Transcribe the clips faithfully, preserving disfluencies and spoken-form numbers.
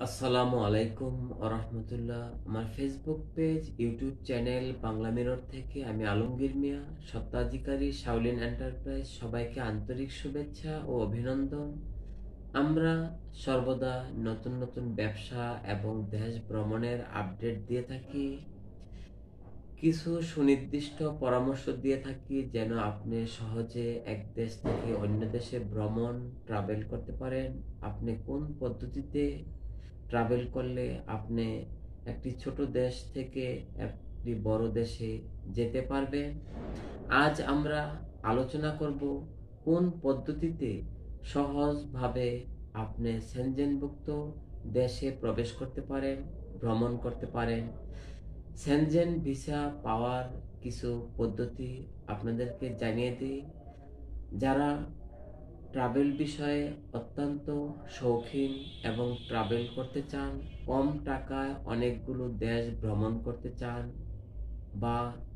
আসসালামু আলাইকুম আরহামতুল্লাহ। আমার Facebook page, YouTube channel Bangla mirror থেকে আমি আলমগীর মিয়া, স্বত্বাধিকারী শাওলিন এন্টারপ্রাইজ, সবাইকে আন্তরিক শুভেচ্ছা ও অভিনন্দন। আমরা সর্বদা নতুন নতুন ব্যবসা এবং দেশ ভ্রমণের আপডেট দিয়ে থাকি। কিছু সুনির্দিষ্ট পরামর্শ দিয়ে থাকি যেন আপনি সহজে এক দেশ থেকে অন্য দেশে ভ্রমণ ট্রাভেল করতে পারেন। আপনি কোন পদ্ধতিতে ট্রাভেল করলে আপনি একটি ছোট দেশ থেকে একটি বড় দেশে যেতে পারবেন। আজ আমরা আলোচনা করব কোন পদ্ধতিতে সহজভাবে আপনি সেনজেনভুক্ত দেশে প্রবেশ করতে পারেন, ভ্রমণ করতে পারেন। সেনজেন ভিসা পাওয়ার কিছু পদ্ধতি আপনাদেরকে জানিয়ে দিই। যারা ট্রাভেল বিষয়ে অত্যন্ত শৌখিন এবং ট্রাভেল করতে চান, কম টাকায় অনেকগুলো দেশ ভ্রমণ করতে চান, বা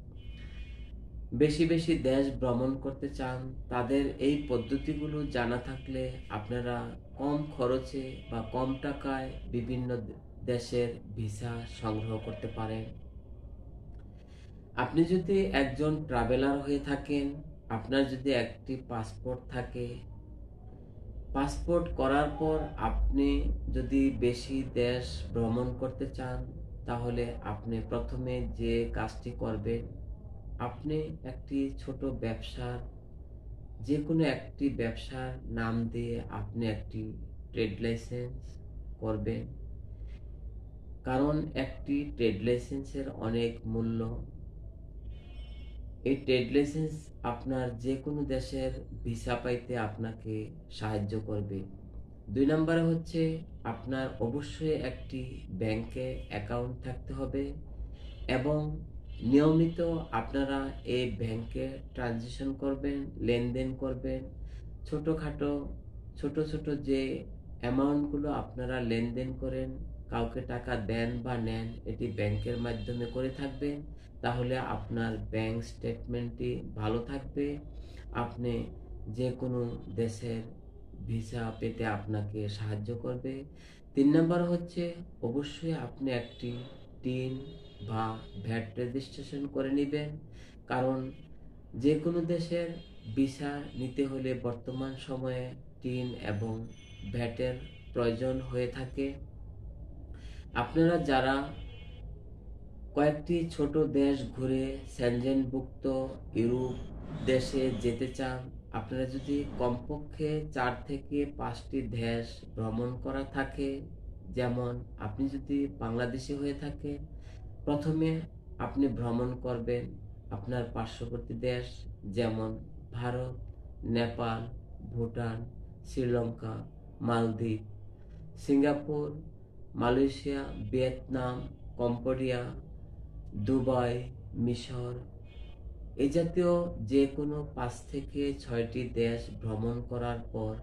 বেশি বেশি দেশ ভ্রমণ করতে চান, তাদের এই পদ্ধতিগুলো জানা থাকলে আপনারা কম খরচে বা কম টাকায় বিভিন্ন দেশের ভিসা সংগ্রহ করতে পারেন। আপনি যদি একজন ট্রাভেলার হয়ে থাকেন, আপনার যদি একটি পাসপোর্ট থাকে, পাসপোর্ট করার পর আপনি যদি বেশি দেশ ভ্রমণ করতে চান, তাহলে আপনি প্রথমে যে কাজটি করবেন, আপনি একটি ছোট ব্যবসার যে কোনো একটি ব্যবসার নাম দিয়ে আপনি একটি ট্রেড লাইসেন্স করবেন। কারণ একটি ট্রেড লাইসেন্সের অনেক মূল্য। এই ট্রেড লাইসেন্স আপনার যে কোনো দেশের ভিসা পাইতে আপনাকে সাহায্য করবে। দুই নম্বরে হচ্ছে আপনার অবশ্যই একটি ব্যাংকে অ্যাকাউন্ট থাকতে হবে এবং নিয়মিত আপনারা এই ব্যাংকে ট্রানজিশন করবেন, লেনদেন করবেন। ছোটোখাটো ছোট ছোট যে অ্যামাউন্টগুলো আপনারা লেনদেন করেন, কাউকে টাকা দেন বা নেন, এটি ব্যাংকের মাধ্যমে করে থাকবেন। তাহলে আপনার ব্যাংক স্টেটমেন্টটি ভালো থাকবে। আপনি যে কোনো দেশের ভিসা পেতে আপনাকে সাহায্য করবে। তিন নম্বর হচ্ছে অবশ্যই আপনি একটি টিন বা ভ্যাট রেজিস্ট্রেশন করে নেবেন। কারণ যে কোনো দেশের ভিসা নিতে হলে বর্তমান সময়ে টিন এবং ভ্যাটের প্রয়োজন হয়ে থাকে। আপনারা যারা কয়েকটি ছোট দেশ ঘুরে সেনজেনভুক্ত ইউরোপ দেশে যেতে চান, আপনারা যদি কমপক্ষে চার থেকে পাঁচটি দেশ ভ্রমণ করা থাকে, যেমন আপনি যদি বাংলাদেশি হয়ে থাকেন, প্রথমে আপনি ভ্রমণ করবেন আপনার পার্শ্ববর্তী দেশ, যেমন Bharat, Nepal, Bhutan, Sri Lanka, Maldives, Singapore, Malaysia, Vietnam, Cambodia, Dubai, মিশর, এই জাতীয় যে কোনো পাঁচ থেকে ছয়টি দেশ ভ্রমণ করার পর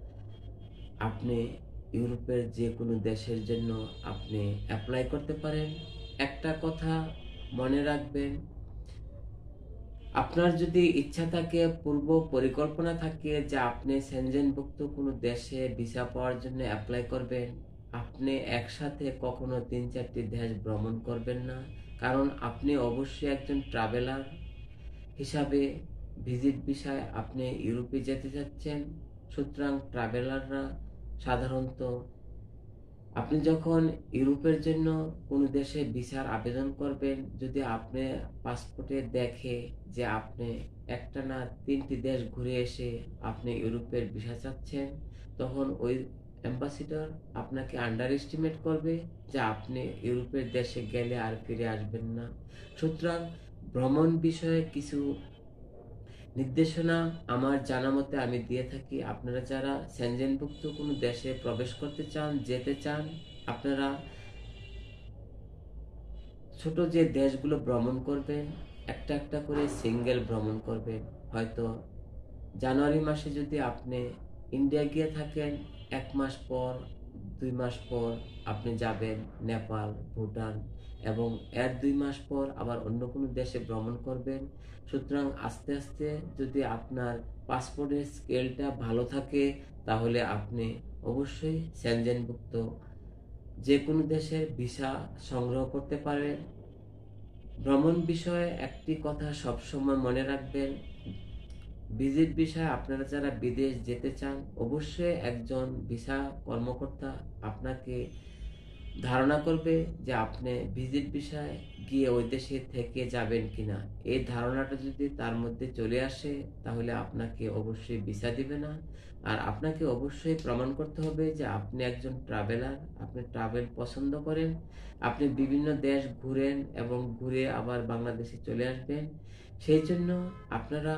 আপনি ইউরোপের যে কোনো দেশের জন্য আপনি অ্যাপ্লাই করতে পারেন। একটা কথা মনে রাখবেন, আপনার যদি ইচ্ছা থাকে, পূর্ব পরিকল্পনা থাকে যে আপনি সেনজেনভুক্ত কোনো দেশে ভিসা পাওয়ার জন্য অ্যাপ্লাই করবেন, আপনি একসাথে কখনো তিন চারটি দেশ ভ্রমণ করবেন না। কারণ আপনি অবশ্যই একজন ট্রাভেলার হিসাবে ভিজিট ভিসায় আপনি ইউরোপে যেতে চাচ্ছেন। সুতরাং ট্রাভেলাররা সাধারণত আপনি যখন ইউরোপের জন্য কোনো দেশে ভিসার আবেদন করবেন, যদি আপনি পাসপোর্টে দেখে যে আপনি একটানা তিনটি দেশ ঘুরে এসে আপনি ইউরোপের ভিসা চাচ্ছেন, তখন ওই অ্যাম্বাসিডর আপনাকে আন্ডার এস্টিমেট করবে যে আপনি ইউরোপের দেশে গেলে আর ফিরে আসবেন না। সুতরাং ভ্রমণ বিষয়ে কিছু নির্দেশনা আমার জানা মতে আমি দিয়ে থাকি। আপনারা যারা সেনজেনভুক্ত কোনো দেশে প্রবেশ করতে চান, যেতে চান, আপনারা ছোট যে দেশগুলো ভ্রমণ করবেন, একটা একটা করে সিঙ্গেল ভ্রমণ করবেন। হয়তো জানুয়ারি মাসে যদি আপনি ইন্ডিয়া গিয়ে থাকেন, এক মাস পর, দুই মাস পর আপনি যাবেন নেপাল, ভুটান, এবং এর দুই মাস পর আবার অন্য কোনো দেশে ভ্রমণ করবেন। সুতরাং আস্তে আস্তে যদি আপনার পাসপোর্টের স্কেলটা ভালো থাকে, তাহলে আপনি অবশ্যই সেনজেনভুক্ত যে কোনো দেশের ভিসা সংগ্রহ করতে পারবেন। ভ্রমণ বিষয়ে একটি কথা সবসময় মনে রাখবেন, ভিজিট বিষয়ে আপনারা যারা বিদেশ যেতে চান, অবশ্যই একজন ভিসা কর্মকর্তা আপনাকে ধারণা করবে যে আপনি ভিজিট ভিসায় গিয়ে ওই দেশে থেকে যাবেন কিনা। এই ধারণাটা যদি তার মধ্যে চলে আসে, তাহলে আপনাকে অবশ্যই ভিসা দিবে না। আর আপনাকে অবশ্যই প্রমাণ করতে হবে যে আপনি একজন ট্রাভেলার, আপনি ট্রাভেল পছন্দ করেন, আপনি বিভিন্ন দেশ ঘুরেন এবং ঘুরে আবার বাংলাদেশে চলে আসবেন। সেই জন্য আপনারা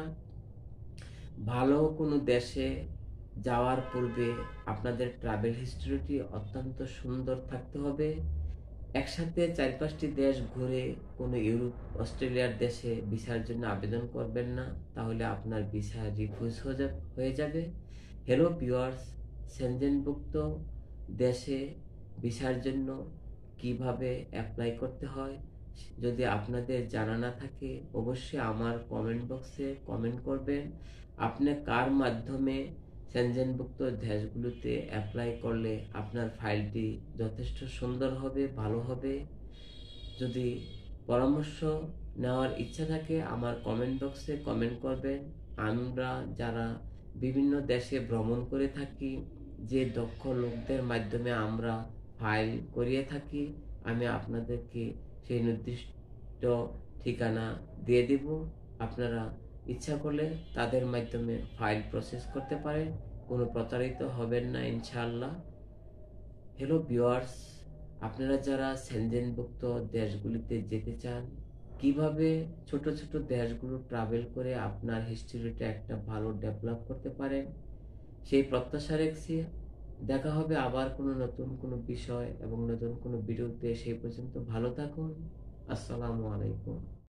ভালো কোনো দেশে যাওয়ার পূর্বে আপনাদের ট্রাভেল হিস্ট্রিটি অত্যন্ত সুন্দর থাকতে হবে। একসাথে চার পাঁচটি দেশ ঘুরে কোনো ইউরোপ, অস্ট্রেলিয়ার দেশে ভিসার জন্য আবেদন করবেন না। তাহলে আপনার ভিসা রিফিউজ হয়ে যা হয়ে যাবে। হ্যালো ভিউয়ার্স, সেনজেনভুক্ত দেশে ভিসার জন্য কিভাবে এপ্লাই করতে হয়, যদি আপনাদের জানা না থাকে অবশ্যই আমার কমেন্ট বক্সে কমেন্ট করবেন। আপনি কার মাধ্যমে সেনজেনভুক্ত দেশগুলোতে অ্যাপ্লাই করলে আপনার ফাইলটি যথেষ্ট সুন্দর হবে, ভালো হবে। যদি পরামর্শ নেওয়ার ইচ্ছা থাকে আমার কমেন্ট বক্সে কমেন্ট করবেন। আমরা যারা বিভিন্ন দেশে ভ্রমণ করে থাকি, যে দক্ষ লোকদের মাধ্যমে আমরা ফাইল করিয়ে থাকি, আমি আপনাদেরকে সেই নির্দিষ্ট ঠিকানা দিয়ে দিব। আপনারা ইচ্ছা করলে তাদের মাধ্যমে ফাইল প্রসেস করতে পারেন, কোনো প্রতারিত হবেন না ইনশাআল্লাহ। হ্যালো ভিউয়ার্স, আপনারা যারা সেনজেনভুক্ত দেশগুলিতে যেতে চান, কিভাবে ছোট ছোট দেশগুলো ট্রাভেল করে আপনার হিস্ট্রিটা একটা ভালো ডেভেলপ করতে পারেন, সেই প্রত্যাশা রাখছি। দেখা হবে আবার কোনো নতুন কোনো বিষয় এবং নতুন কোনো ভিডিওতে। সেই পর্যন্ত ভালো থাকুন। আসসালামু আলাইকুম।